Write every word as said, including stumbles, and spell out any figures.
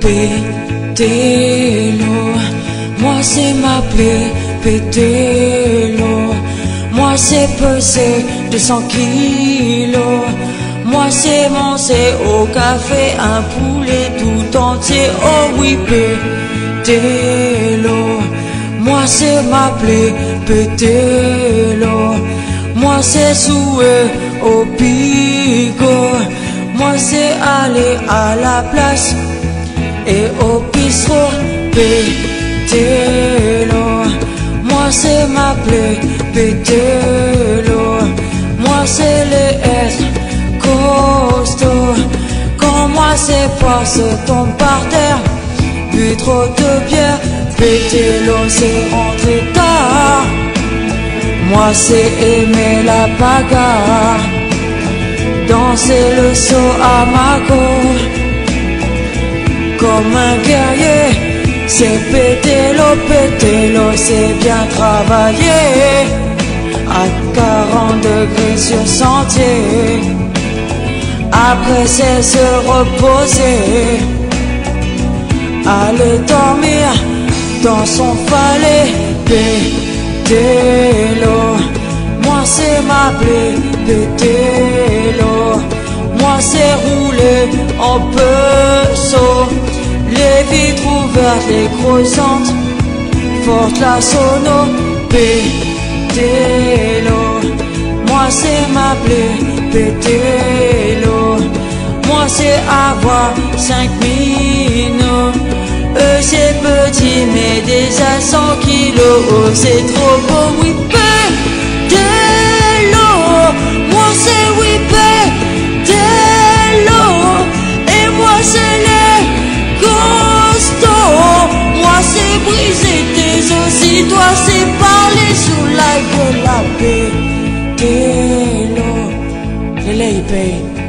péter l'eau. Moi c'est m'appeler péter l'eau. Moi c'est peser deux cents kilos. Moi c'est manger au café un poulet tout entier. Oh oui, péter l'eau. Moi c'est m'appeler péter l'eau. Moi c'est jouer au bigot. Moi c'est aller à la place et au bistrot péter l'eau. Moi c'est m'appeler péter l'eau. Moi c'est les être costaud. Quand moi c'est pas se tombe par terre, bu trop de bière, péter l'eau c'est rentrer tard. Moi c'est aimer la bagarre, danser le saut à ma gauche. Comme un guerrier, c'est péter l'eau, péter l'eau, c'est bien travailler. À quarante degrés sur sentier, après c'est se reposer. Aller dormir dans son palais, péter l'eau. Moi c'est m'appeler péter l'eau. Moi c'est rouler en peso, les vitres ouvertes, les croissantes, forte la sono, péter l'eau. Moi c'est m'appeler péter l'eau. Moi c'est avoir cinq minutes. Eux c'est petit mais déjà cent kilos. C'est trop beau, oui, péter l'eau. Moi c'est oui, péter l'eau. Et moi c'est les costauds. Moi c'est briser tes os. Si toi c'est parler sous la gueule, la péter l'eau. Je l'ai payé.